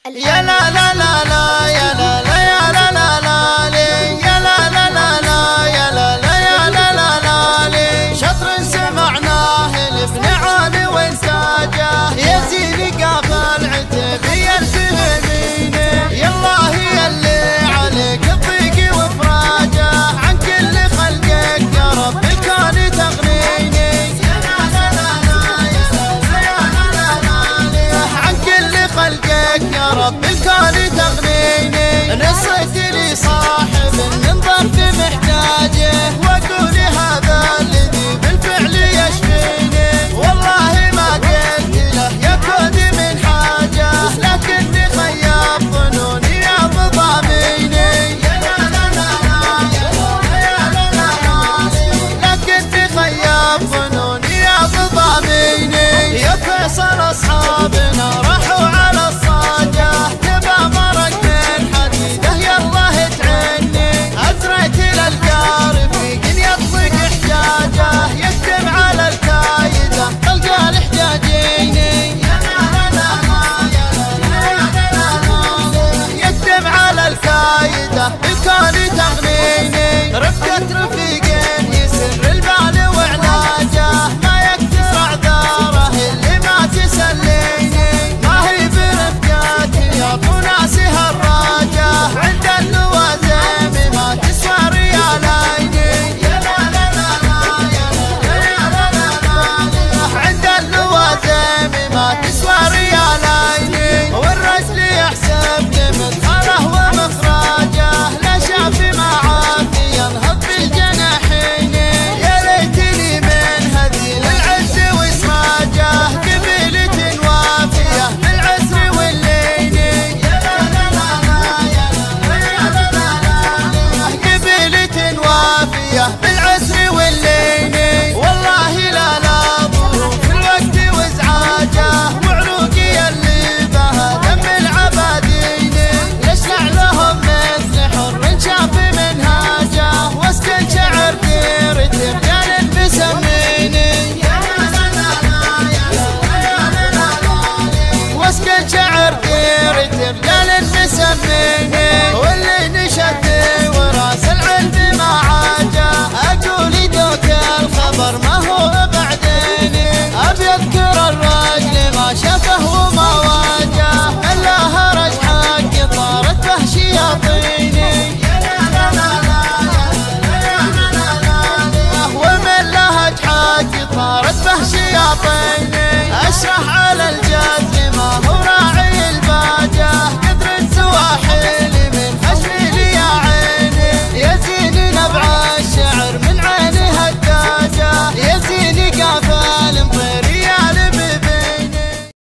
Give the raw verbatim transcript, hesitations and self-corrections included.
يا لا لا لا لا يا لا لا يا لا لا لا لي يا لا لا لا لا يا لا لا يا لا لا لا لي شطر سمعناه لابن علي وانساجه يزيد قافل عتبي الفهمينه يالله يلي عليك الضيق وفراجه عن كل خلقك يا رب الكون تغنيني يا لا لا لا لا يا لا لا يا لا لا لا لي عن كل خلقك يا رب الكون تغنيني نصيت لي صاحب من ضرب محتاجه واقول هذا الذي بالفعل يشفيني والله ما قلت له يا كوني من حاجه لكني خيب ظنوني يا بضاميني يا لا لا لا لا يا لا لا لا لكني خيب ظنوني يا بضاميني يا فيصل اصحابنا راحوا على الصاجه تبى مرق من حديده يالله تعني ازرعت للقارب في يطلق حجاجه يكتب على الكايده تلقى الحجاجيني يا لا لا لا يا لا لا يكتب على الكايده الكون تغنيني رفقة رفيقين يسر البال وعلاجه ما يكثر اعذاره اللي ما تسليني ما هي برفقاتي يا ابو ناسي هالراجه عند اللوازم ما تسوى رياليني يا لا لا لا لا يا لا لا لا عند اللوازم ما تسوى رياليني والرجل يحسبني مدخله ومخرجه لا شاف معافي ينهض بالجناحين يا ليتني من هذيل العز واسراجه قبيلة وافيه بالعسر واللين يا لا لا لا يا لا لا لا قبيلة وافيه بالعسر واللين والله لا لا ظروف الوقت وازعاجه وعروقي اللي بها دم العبادين يشلع لهم مثل حر شاف منهاجه واسكن شعر ديرة رجال مسميني يا لا لا لا يا لا لا واسكن شعر ديرة رجال مسميني واللي نشد وراس العلم ما عاجه اقول دوك الخبر ما هو بعدين ابي اذكر الرجل ما شافه وما واجه الا هرج حق طارت به شياطيني يا لا لا لا يا لا لا ومن لهج حق طارت به شياطيني اشرح